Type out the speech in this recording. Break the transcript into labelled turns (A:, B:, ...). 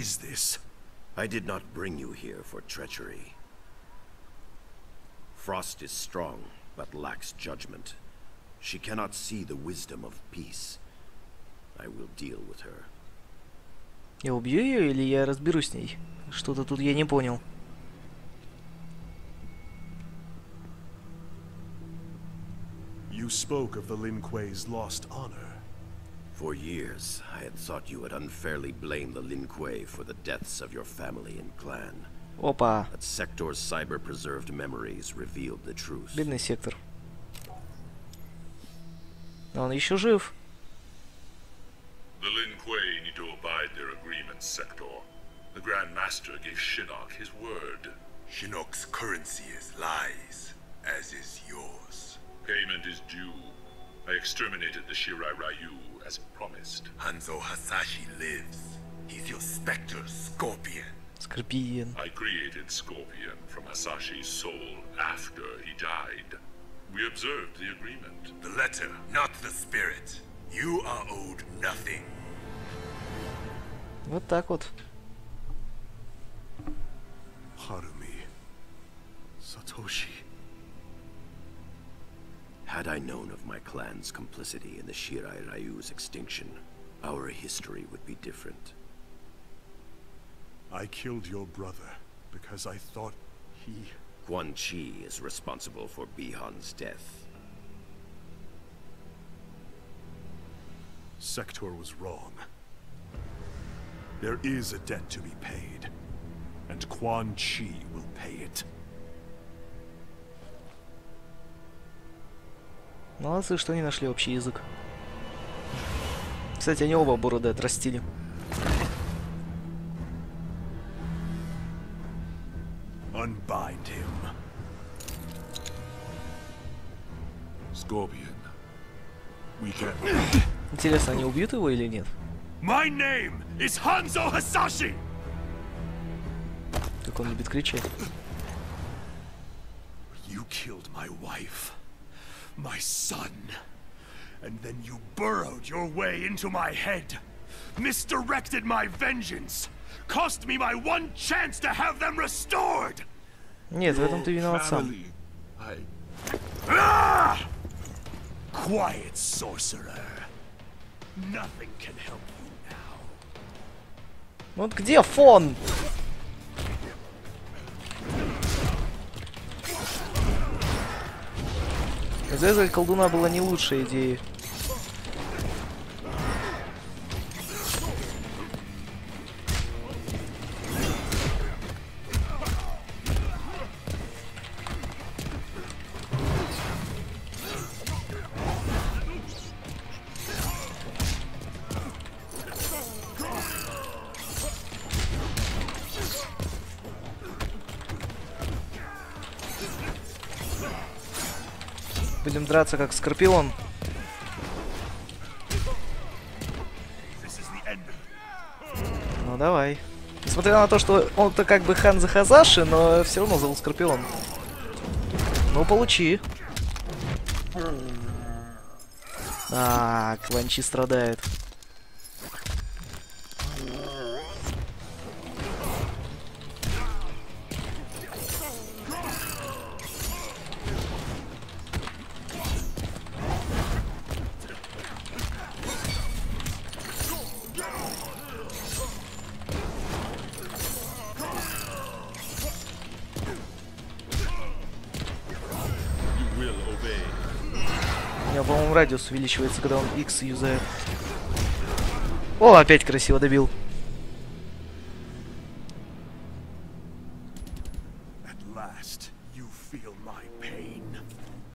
A: is this?
B: I did not bring you here for treachery. Frost is strong, but lacks judgment. She cannot see the wisdom of peace. I will deal with her.
C: Я убью ее или я разберусь с ней? Что-то тут я не понял.
A: You spoke of the Lin Kuei's lost honor.
B: For years, I had thought you had unfairly blamed the Lin Kuei for the deaths of your family and clan.
C: Опа.
B: But Sector's cyber-preserved memories revealed the truth.
C: Бедный сектор. Но он еще жив.
D: The Lin Kuei need to abide their agreements, Sector. The Grand Master gave Shinnok his word.
E: Shinnok's currency is lies, as is yours.
D: Payment is due. I exterminated the Shirai Ryu as promised.
E: Hanzo Hasashi lives. He's your Spectre Scorpion.
C: Скорпион.
D: I created Scorpion from Hasashi's soul after he died. We observed the agreement.
E: The letter, not the spirit. You are owed nothing.
C: Вот так вот.
A: Harumi. Satoshi.
B: Had I known of my clan's complicity in the Shirai Ryu's extinction, our history would be different.
A: I killed your brother because I thought he...
B: Quan Chi is responsible for Bihan's death.
A: Sector was wrong. There is a debt to be paid, and Quan Chi will pay it.
C: Молодцы, что они нашли общий язык. Кстати, они оба бороды отрастили.
A: Unbind him.
D: Scorpion. We can...
C: Интересно, они убьют его или нет?
A: My name is Hanzo Hasashi!
C: Как он любит кричать.
A: You killed my wife, my son, and then you burrowed your way into my head, misdirected my vengeance, cost me my one chance to have them restored!
C: Нет, в этом ты виноват сам.
A: Ah! Quiet, sorcerer. Nothing can help you now.
C: Вот где фон? Зарезать колдуна была не лучшая идея. Будем драться как Скорпион. Ну давай. Несмотря на то, что он-то как бы Ханзо Хазаши, но все равно зовут Скорпион. Ну получи. Quan Chi страдает. У него, по-моему, радиус увеличивается, когда он X юзает. О, опять красиво добил.
A: At last, you feel my pain.